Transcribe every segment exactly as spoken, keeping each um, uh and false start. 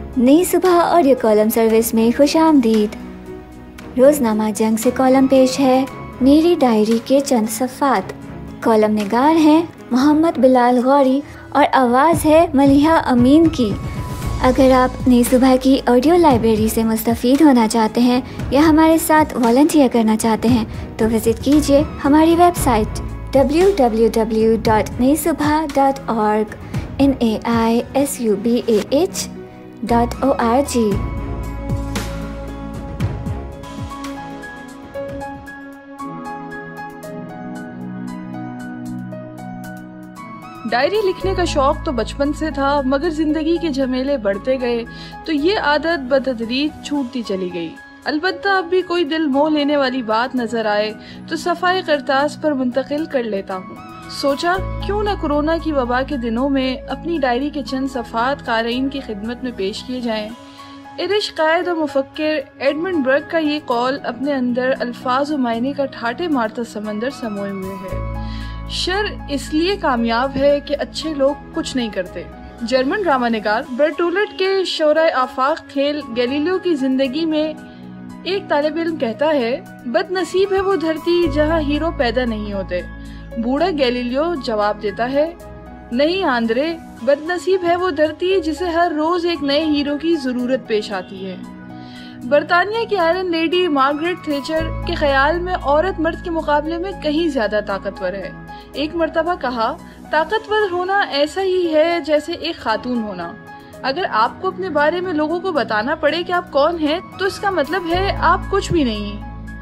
नई सुबह audio column service में खुशामदीद। रोज़नामा जंग से कॉलम पेश है मेरी डायरी के चंद सफ़ात। कॉलम निगार हैं मोहम्मद बिलाल गौरी और आवाज़ है मलिहा अमीन की। अगर आप नई सुबह की ऑडियो लाइब्रेरी से मुस्तफ़ीद होना चाहते हैं या हमारे साथ वॉलंटियर करना चाहते हैं तो विज़िट कीजिए हमारी website W W W dot Nai Subah dot org N A I S U B A H dot O R G. Diary लिखने का शौक तो बचपन से था, मगर जिंदगी के झमेले बढ़ते गए तो ये आदत बतदरीज छूटती चली गई। अलबत्ता अब भी कोई दिल मोह लेने वाली बात नजर आए तो सफाई करतास पर मुंतकिल कर लेता हूँ। सोचा क्यों न कोरोना की वबा के दिनों में अपनी डायरी के चंद सफ़ात क़ारीन की खिदमत में पेश किए जाएं। इरिश कायद और मुफक्किर एडमंड बर्ग का ये कौल अपने अंदर अल्फाज और मायने का ठाटे मारता समंदर समोए हुए है। शर इसलिए कामयाब है कि अच्छे लोग कुछ नहीं करते। जर्मन ड्रामा निगार बर्टोल्ट के शौराए आफाक खेल गैलीलियो की जिंदगी में एक तालिब इल्म कहता है, बदनसीब है वो धरती जहाँ हीरो पैदा नहीं होते। बूढ़ा गैलीलियो जवाब देता है, नहीं आंद्रे, बदनसीब है वो धरती जिसे हर रोज एक नए हीरो की जरूरत पेश आती है। बरतानिया की आयरन लेडी मार्गरेट थैचर के ख्याल में औरत मर्द के मुकाबले में कहीं ज्यादा ताकतवर है। एक मर्तबा कहा, ताकतवर होना ऐसा ही है जैसे एक खातून होना। अगर आपको अपने बारे में लोगों को बताना पड़े कि आप कौन हैं, तो इसका मतलब है आप कुछ भी नहीं।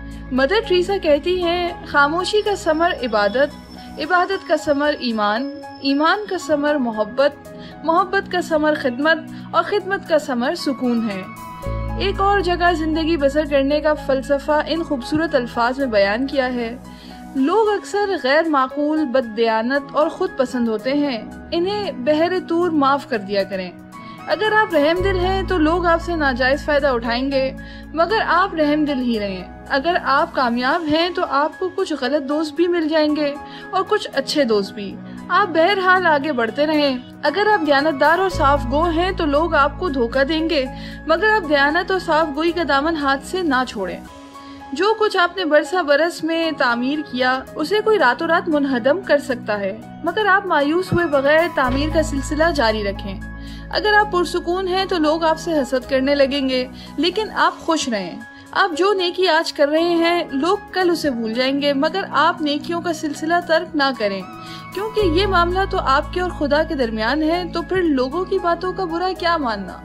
मदर टेरेसा कहती हैं, खामोशी का समर इबादत, इबादत का समर ईमान, ईमान का समर मोहब्बत, मोहब्बत का समर खिदमत और खिदमत का समर सुकून है। एक और जगह जिंदगी बसर करने का फलसफा इन खूबसूरत अल्फाज में बयान किया है, लोग अक्सर गैर माकूल, बददियानत और खुद पसंद होते हैं। इन्हें बहरे तूर माफ कर दिया करें। अगर आप रहमदिल हैं तो लोग आपसे नाजायज फायदा उठाएंगे, मगर आप रहमदिल ही रहें। अगर आप कामयाब हैं तो आपको कुछ गलत दोस्त भी मिल जाएंगे और कुछ अच्छे दोस्त भी। आप बहरहाल आगे बढ़ते रहें। अगर आप दयानतदार और साफ गो हैं तो लोग आपको धोखा देंगे, मगर आप दयानत और साफ गोई का दामन हाथ से ना छोड़ें। जो कुछ आपने बरसा बरस में तामीर किया उसे कोई रातों रात मुनहदम कर सकता है, मगर आप मायूस हुए बगैर तामीर का सिलसिला जारी रखें। अगर आप पुरसुकून हैं तो लोग आपसे हसद करने लगेंगे, लेकिन आप खुश रहें। आप जो नेकी आज कर रहे हैं लोग कल उसे भूल जाएंगे, मगर आप नेकियों का सिलसिला तर्क ना करें, क्योंकि ये मामला तो आपके और खुदा के दरमियान है। तो फिर लोगों की बातों का बुरा क्या मानना।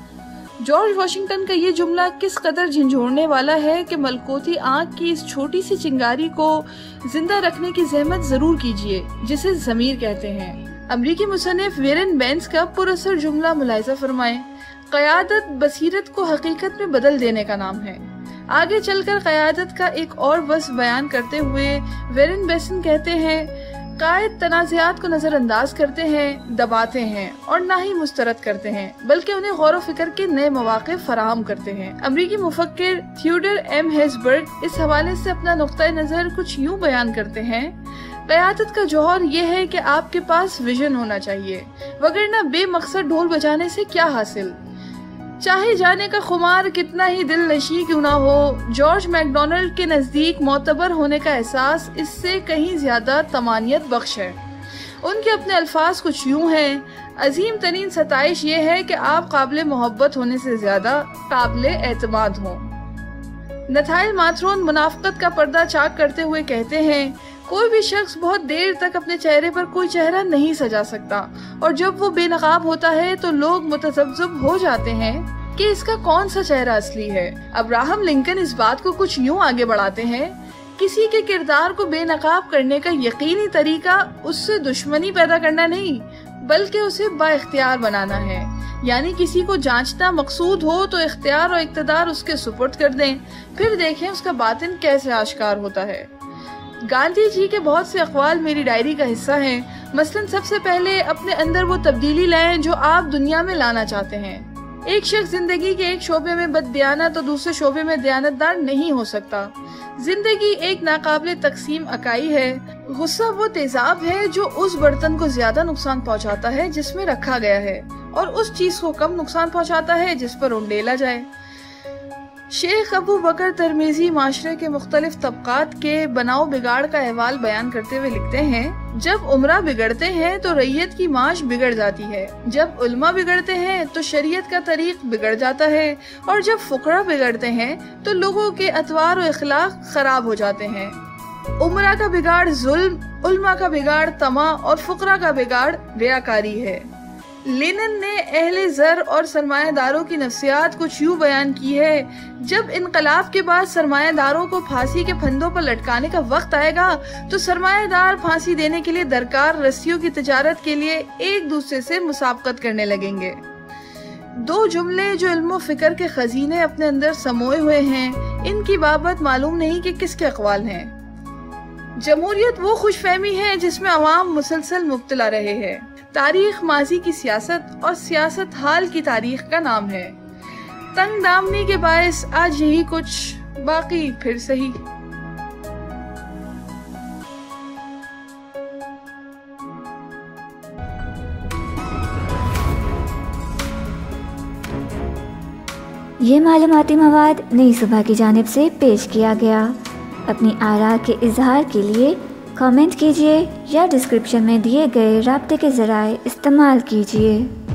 जॉर्ज वॉशिंगटन का ये जुमला किस कदर झंझोड़ने वाला है कि मलकोती आँख की इस छोटी सी चिंगारी को जिंदा रखने की जहमत जरूर कीजिए, जिसे ज़मीर कहते हैं। अमरीकी मुसन्निफ वेरन बेंस का पुरअसर जुमला मुलाहिजा फरमाएं, क़यादत बसीरत को हकीकत में बदल देने का नाम है। आगे चलकर क़यादत का एक और वस्फ़ बयान करते हुए वेरन बेसन कहते हैं, कायद तनाज़ात को नज़रअंदाज करते हैं, दबाते हैं और ना ही मुस्तरद करते हैं, बल्कि उन्हें गौर व फिक्र के नए मौक़े फराहम करते हैं। अमरीकी मुफक्किर थियोडर एम हेज़बर्ग इस हवाले से अपना नुक्ता नज़र कुछ यूँ बयान करते हैं, क़यादत का जौहर ये है कि आपके पास विजन होना चाहिए, वगरना बेमकसद ढोल बजाने से क्या हासिल। चाहे जाने का खुमार कितना ही दिल नशी क्यों ना हो, जॉर्ज मैकडोनल्ड के नज़दीक मोतबर होने का एहसास इससे कहीं ज्यादा तमानियत बख्श है। उनके अपने अल्फाज कुछ यूँ हैं, अजीम तरीन सताइश ये है कि आप काबिल मोहब्बत होने से ज्यादा काबिल एतमाद हों। नथाइल माथरोन मुनाफ़क़त का पर्दा चाक करते हुए कहते हैं, कोई भी शख्स बहुत देर तक अपने चेहरे पर कोई चेहरा नहीं सजा सकता, और जब वो बेनकाब होता है तो लोग मुतज़ब्ज़ब हो जाते हैं कि इसका कौन सा चेहरा असली है। अब्राहम लिंकन इस बात को कुछ यूँ आगे बढ़ाते हैं, किसी के किरदार को बेनकाब करने का यकीनी तरीका उससे दुश्मनी पैदा करना नहीं, बल्कि उसे बाइख्तियार बनाना है। यानी किसी को जांचना मकसूद हो तो इख्तियार और इक़्तिदार उसके सुपुर्द कर दें, फिर देखें उसका बातिन कैसे आश्कार होता है। गांधी जी के बहुत से अक़वाल मेरी डायरी का हिस्सा हैं। मसलन सबसे पहले अपने अंदर वो तब्दीली लाएं जो आप दुनिया में लाना चाहते हैं। एक शख्स जिंदगी के एक शोबे में बददियानत तो दूसरे शोबे में दयानतदार नहीं हो सकता। जिंदगी एक नाकाबिले तकसीम अकाई है। गुस्सा वो तेजाब है जो उस बर्तन को ज्यादा नुकसान पहुंचाता है जिसमें रखा गया है। और उस चीज़ को कम नुकसान पहुंचाता है जिस पर उंडेला जाए। शेख अबू बकर तरमीज़ी माशरे के मुख्तलिफ तबकात के बनाव बिगाड़ का अहवाल बयान करते हुए लिखते हैं, जब उमरा बिगड़ते हैं तो रैयत की माश बिगड़ जाती है, जब उल्मा बिगड़ते हैं तो शरीयत का तरीक बिगड़ जाता है, और जब फुकरा बिगड़ते हैं तो लोगों के अतवार और इखलाक खराब हो जाते हैं। उमरा का बिगाड़ जुल्म, उल्मा का बिगाड़ तमा और फुकरा का बिगाड़ रियाकारी है। लेनिन ने अहले ज़र और सरमायादारों की नफ्सियात कुछ यूँ बयान की है, जब इनकलाब के बाद सरमायादारों को फांसी के फंदों पर लटकाने का वक्त आएगा तो सरमायादार फांसी देने के लिए दरकार रस्सियों की तिजारत के लिए एक दूसरे से मुसाबकत करने लगेंगे। दो जुमले जो इल्म व फिक्र के खजीने अपने अंदर समोए हुए हैं, इनकी बाबत मालूम नहीं कि किसके अक़वाल हैं। जमहूरियत वो खुशफहमी है जिसमें अवाम मुसलसल मुब्तला रहे हैं। तारीख माजी की सियासत और सियासत हाल की तारीख का नाम है। तंग दामनी के बायस आज यही कुछ, बाकी फिर सही। ये मालूमाती मवाद नई सुबह की जानिब से पेश किया गया। अपनी आरा के इजहार के लिए कमेंट कीजिए या डिस्क्रिप्शन में दिए गए राब्ते के ज़राए इस्तेमाल कीजिए।